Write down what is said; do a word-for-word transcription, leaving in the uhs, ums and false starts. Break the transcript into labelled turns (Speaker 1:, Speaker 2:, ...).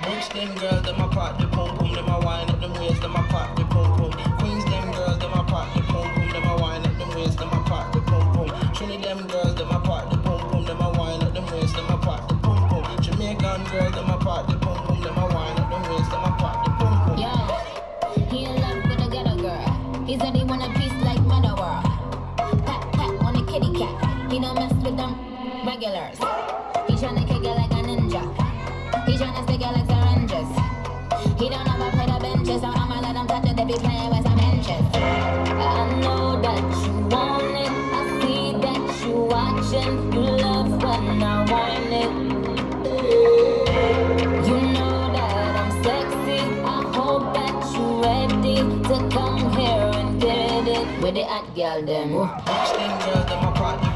Speaker 1: Rich them girls, them a pop the pum pum, them a wine up them waist, them a pop the pum pum. Queens them girls, them a pop the pum pum, them a wine up them waist, them a pop the pum pum. Trinity them girls, them a pop the pum pum, them a wine up them waist, them a pop the pum pum. Jamaican girls, them a pop the pum pum, them a wine up them waist, them a pop the pum pum.
Speaker 2: Yo, he in love with a ghetto girl. He said he want a piece like Meadowar. Pat pat on a kitty cat. He don't mess with them regulars. He tryna kick it like a ninja. He tryna stick it like syringes. He don't ever play the benches, so I'ma let him touch it. They be playing with some inches. I know that you want it. I see that you watching. You love when I want it. You know that I'm sexy. I hope that you ready to come here and get it with the hot girl them.
Speaker 1: Rich them girls, them a pop the